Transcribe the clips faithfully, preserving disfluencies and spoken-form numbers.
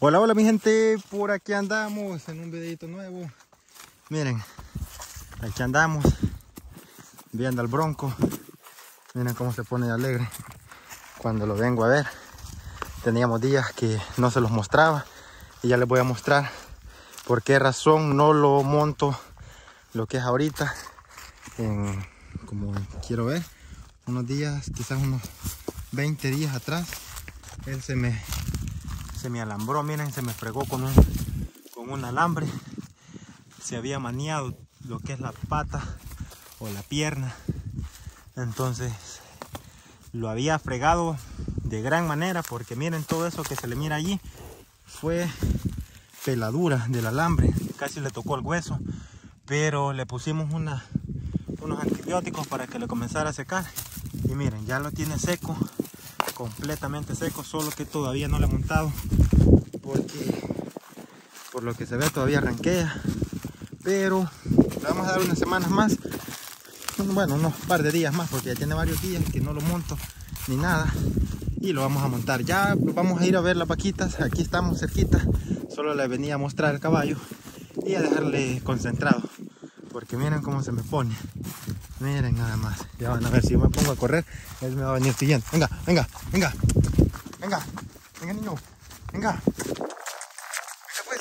Hola, hola mi gente, por aquí andamos en un videito nuevo. Miren, aquí andamos viendo al bronco. Miren cómo se pone alegre cuando lo vengo a ver. Teníamos días que no se los mostraba y ya les voy a mostrar por qué razón no lo monto lo que es ahorita. En, como quiero ver, unos días, quizás unos veinte días atrás, él se me se me alambró, miren, se me fregó con un, con un alambre. Se había maniado lo que es la pata o la pierna. Entonces lo había fregado de gran manera, porque miren todo eso que se le mira allí fue peladura del alambre, casi le tocó el hueso, pero le pusimos una, unos antibióticos para que le comenzara a secar y miren, ya lo tiene seco, completamente seco, solo que todavía no le he montado porque por lo que se ve todavía arranquea, pero le vamos a dar unas semanas más, bueno, unos par de días más, porque ya tiene varios días que no lo monto ni nada, y lo vamos a montar. Ya vamos a ir a ver las vaquitas, aquí estamos cerquita, solo le venía a mostrar el caballo y a dejarle concentrado, porque miren cómo se me pone. Miren nada más, ya van a ver, si yo me pongo a correr, él me va a venir siguiendo. Venga, venga, venga, venga, venga niño, venga. Venga pues.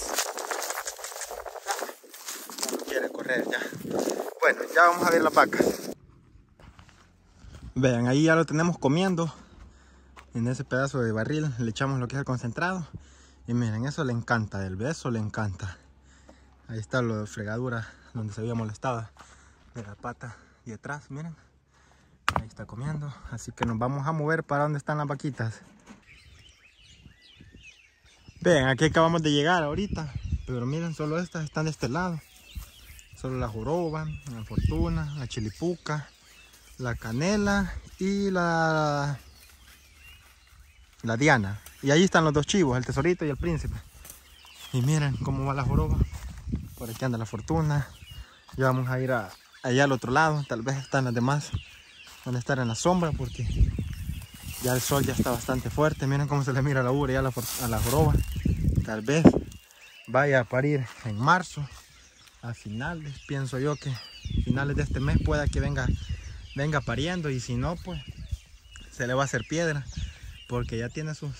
Ya no quiere correr ya. Bueno, ya vamos a ver las vacas. Vean, ahí ya lo tenemos comiendo. En ese pedazo de barril le echamos lo que es el concentrado. Y miren, eso le encanta, del beso le encanta. Ahí está la fregadura donde se había molestado de la pata y atrás, miren. Ahí está comiendo. Así que nos vamos a mover para donde están las vaquitas. Vean, aquí acabamos de llegar ahorita. Pero miren, solo estas están de este lado. Solo la joroba, la fortuna, la chilipuca, la canela y la, la diana. Y ahí están los dos chivos, el tesorito y el príncipe. Y miren cómo va la joroba. Por aquí anda la fortuna. Ya vamos a ir a, allá al otro lado. Tal vez están las demás. Van a estar en la sombra porque ya el sol ya está bastante fuerte. Miren cómo se le mira la ubre ya a la, a la joroba. Tal vez vaya a parir en marzo. A finales, pienso yo que finales de este mes pueda que venga, venga pariendo. Y si no, pues se le va a hacer piedra. Porque ya tiene sus...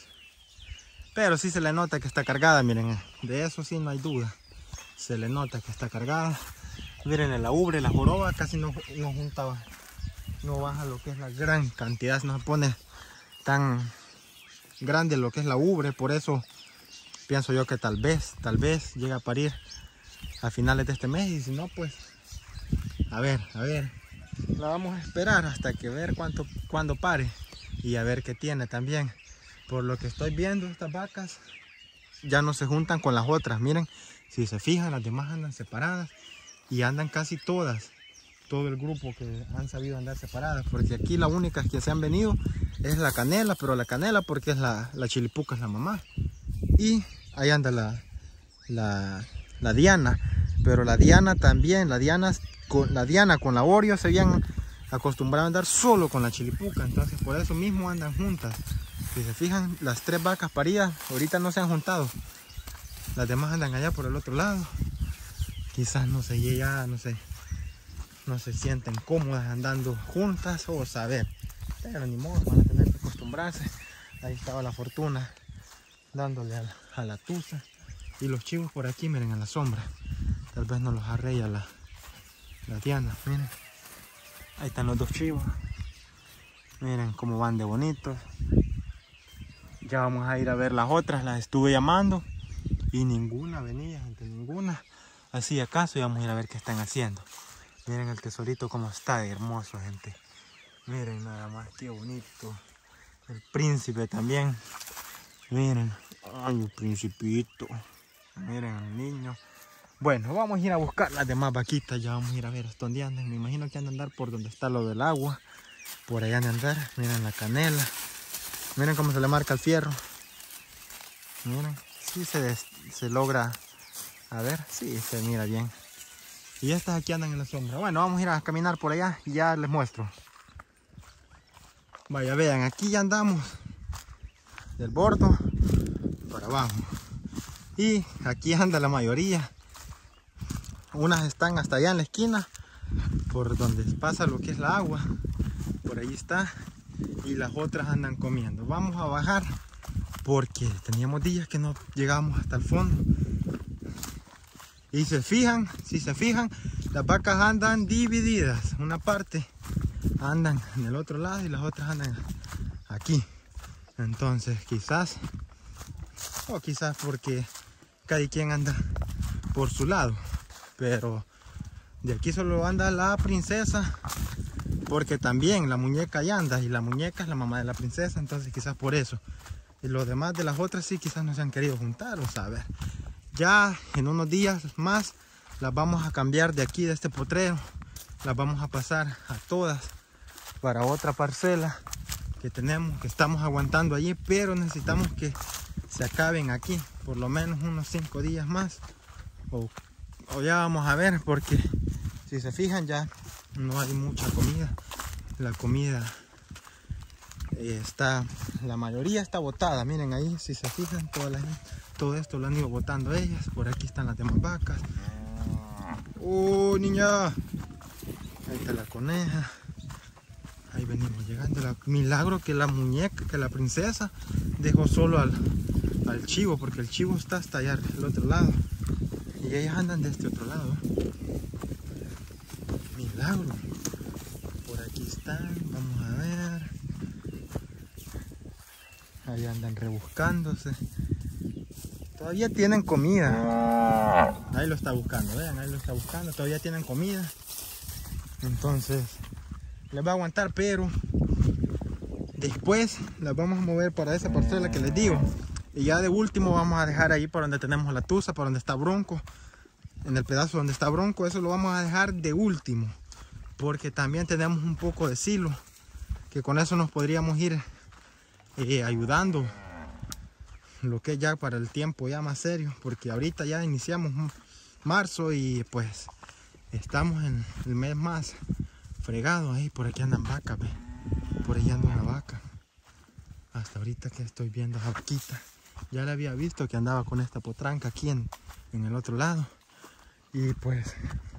Pero sí se le nota que está cargada, miren. De eso sí no hay duda. Se le nota que está cargada. Miren, en la ubre, la joroba casi no, no juntaba. No baja lo que es la gran cantidad. No se pone tan grande lo que es la ubre. Por eso pienso yo que tal vez, tal vez llegue a parir a finales de este mes. Y si no, pues a ver, a ver. La vamos a esperar hasta que ver cuánto, cuándo pare. Y a ver qué tiene también. Por lo que estoy viendo, estas vacas ya no se juntan con las otras. Miren, si se fijan, las demás andan separadas. Y andan casi todas. Todo el grupo que han sabido andar separadas. Porque aquí la única que se han venido es la canela. Pero la canela porque es la, la chilipuca, es la mamá. Y ahí anda la, la, la diana. Pero la diana también. La diana con la, diana con la Oreo se habían acostumbrado a andar solo con la chilipuca. Entonces por eso mismo andan juntas. Si se fijan, las tres vacas paridas ahorita no se han juntado. Las demás andan allá por el otro lado. Quizás no sé, ya no sé, no se sienten cómodas andando juntas o saber. Pero ni modo, van a tener que acostumbrarse. Ahí estaba la fortuna dándole a la, a la tusa. Y los chivos por aquí, miren, en la sombra. Tal vez no los arreia la, la diana, miren. Ahí están los dos chivos. Miren cómo van de bonitos. Ya vamos a ir a ver las otras, las estuve llamando y ninguna venía, gente, ninguna hacía caso. Y vamos a ir a ver qué están haciendo. Miren el tesorito como está de hermoso, gente. Miren nada más, qué bonito. El príncipe también. Miren, ay, el principito. Miren el niño. Bueno, vamos a ir a buscar las demás vaquitas. Ya vamos a ir a ver hasta dónde andan. Me imagino que andan a andar por donde está lo del agua. Por allá andan a andar. Miren la canela. Miren cómo se le marca el fierro. Miren, sí se, se logra. A ver, sí se mira bien. Y estas aquí andan en la sombra. Bueno, vamos a ir a caminar por allá y ya les muestro. Vaya, vean, aquí ya andamos del bordo para abajo. Y aquí anda la mayoría. Unas están hasta allá en la esquina, por donde pasa lo que es la agua. Por ahí está. Y las otras andan comiendo. Vamos a bajar porque teníamos días que no llegábamos hasta el fondo. Y se fijan, si se fijan, las vacas andan divididas. Una parte andan en el otro lado y las otras andan aquí. Entonces quizás, o quizás porque cada quien anda por su lado. Pero de aquí solo anda la princesa, porque también la muñeca ya anda, y la muñeca es la mamá de la princesa, entonces quizás por eso. Y los demás de las otras sí quizás no se han querido juntar, o saber. Ya en unos días más las vamos a cambiar de aquí, de este potrero. Las vamos a pasar a todas para otra parcela que tenemos, que estamos aguantando allí, pero necesitamos que se acaben aquí por lo menos unos cinco días más, o, o ya vamos a ver, porque si se fijan ya no hay mucha comida. La comida eh, está, la mayoría está botada. Miren ahí, si se fijan, toda la, todo esto lo han ido botando ellas. Por aquí están las demás vacas. ¡Oh, niña! Ahí está la coneja. Ahí venimos llegando. La, milagro que la muñeca, que la princesa dejó solo al, al chivo, porque el chivo está hasta allá al otro lado. Y ellas andan de este otro lado. Milagro. Por aquí están, vamos a ver. Ahí andan rebuscándose. Todavía tienen comida. Ahí lo está buscando, vean, ahí lo está buscando. Todavía tienen comida. Entonces les va a aguantar, pero después las vamos a mover para esa parcela que les digo. Y ya de último vamos a dejar ahí por donde tenemos la tusa, por donde está Bronco. En el pedazo donde está Bronco, eso lo vamos a dejar de último. Porque también tenemos un poco de silo, que con eso nos podríamos ir eh, ayudando lo que es ya para el tiempo ya más serio, porque ahorita ya iniciamos marzo y pues estamos en el mes más fregado. Ahí por aquí andan vacas, ¿ve? Por ahí anda una vaca. Hasta ahorita que estoy viendo a vaquita, ya la había visto que andaba con esta potranca aquí en, en el otro lado. Y pues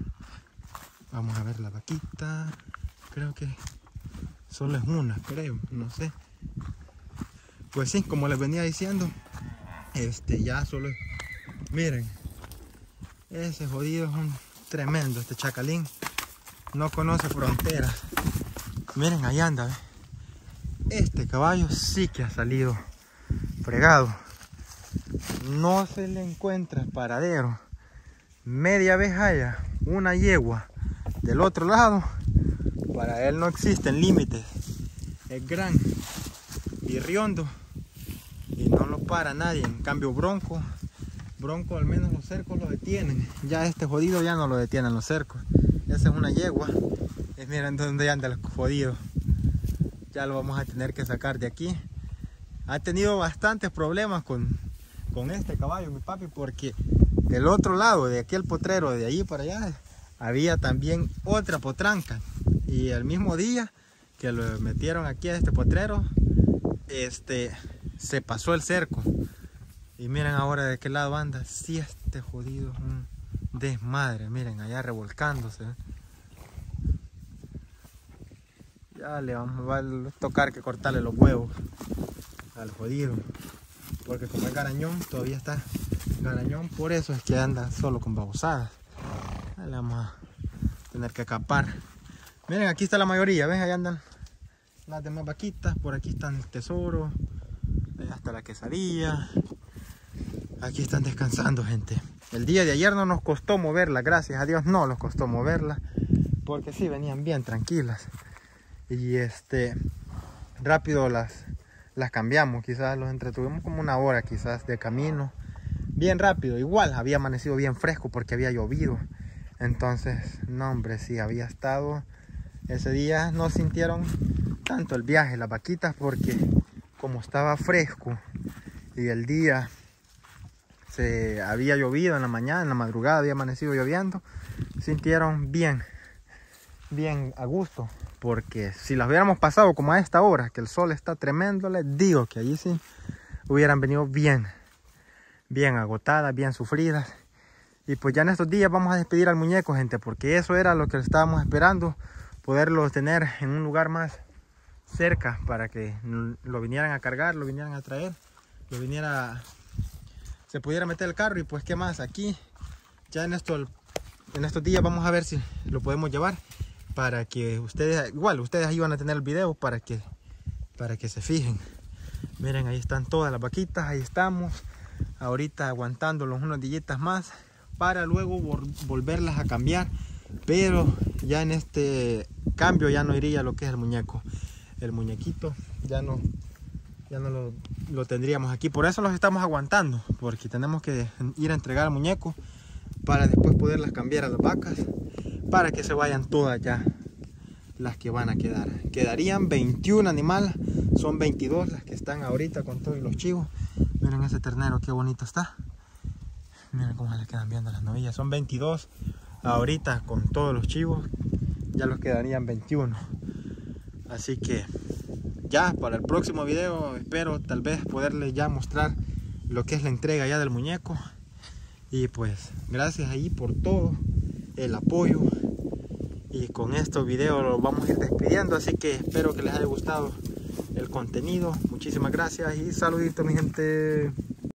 vamos a ver la vaquita. Creo que solo es una, creo, no sé. Pues sí, como les venía diciendo, este ya solo es... Miren, ese jodido es un tremendo, este chacalín. No conoce fronteras. Miren, ahí anda, ¿ve? Este caballo sí que ha salido fregado. No se le encuentra paradero. Media vez haya una yegua del otro lado, para él no existen límites. Es gran y riondo y no lo para nadie. En cambio Bronco, Bronco al menos los cercos lo detienen. Ya este jodido ya no lo detienen los cercos. Esa es una yegua. Y miren dónde anda el jodido. Ya lo vamos a tener que sacar de aquí. Ha tenido bastantes problemas con, con este caballo, mi papi, porque del otro lado, de aquel potrero, de allí para allá, había también otra potranca. Y el mismo día que lo metieron aquí a este potrero, este, se pasó el cerco. Y miren ahora de qué lado anda. Sí, este jodido es un desmadre. Miren, allá revolcándose. Ya le vamos va a tocar que cortarle los huevos al jodido. Porque como es garañón, todavía está garañón. Por eso es que anda solo con babosadas. Ya le vamos a tener que acapar. Miren, aquí está la mayoría. ¿Ven? Ahí andan las demás vaquitas. Por aquí están el tesoro. Allá está la quesadilla. Aquí están descansando, gente. El día de ayer no nos costó moverla, gracias a Dios no nos costó moverla, porque sí venían bien tranquilas. Y este rápido las, las cambiamos, quizás los entretuvimos como una hora quizás de camino. Bien rápido, igual había amanecido bien fresco porque había llovido. Entonces, no hombre, sí había estado. Ese día no sintieron tanto el viaje las vaquitas porque como estaba fresco y el día se había llovido en la mañana, en la madrugada había amanecido lloviendo, sintieron bien, bien a gusto, porque si las hubiéramos pasado como a esta hora, que el sol está tremendo, les digo que allí sí hubieran venido bien, bien agotadas, bien sufridas. Y pues ya en estos días vamos a despedir al muñeco, gente, porque eso era lo que estábamos esperando, poderlo tener en un lugar más cerca para que lo vinieran a cargar, lo vinieran a traer, lo viniera, se pudiera meter el carro. Y pues qué más, aquí ya en, esto, en estos días vamos a ver si lo podemos llevar para que ustedes, igual ustedes ahí van a tener el video para que, para que se fijen. Miren, ahí están todas las vaquitas, ahí estamos ahorita aguantándolos unos días más para luego volverlas a cambiar, pero ya en este cambio ya no iría lo que es el muñeco, el muñequito ya no, ya no lo, lo tendríamos aquí. Por eso los estamos aguantando, porque tenemos que ir a entregar al muñeco para después poderlas cambiar a las vacas, para que se vayan todas ya las que van a quedar. Quedarían veintiún animales, son veintidós las que están ahorita con todos los chivos. Miren ese ternero, qué bonito está. Miren cómo le quedan viendo las novillas. Son veintidós ahorita con todos los chivos. Ya los quedarían veintiuno. Así que ya para el próximo video espero tal vez poderles ya mostrar lo que es la entrega ya del muñeco. Y pues gracias ahí por todo el apoyo. Y con estos videos los vamos a ir despidiendo. Así que espero que les haya gustado el contenido. Muchísimas gracias y saluditos, mi gente.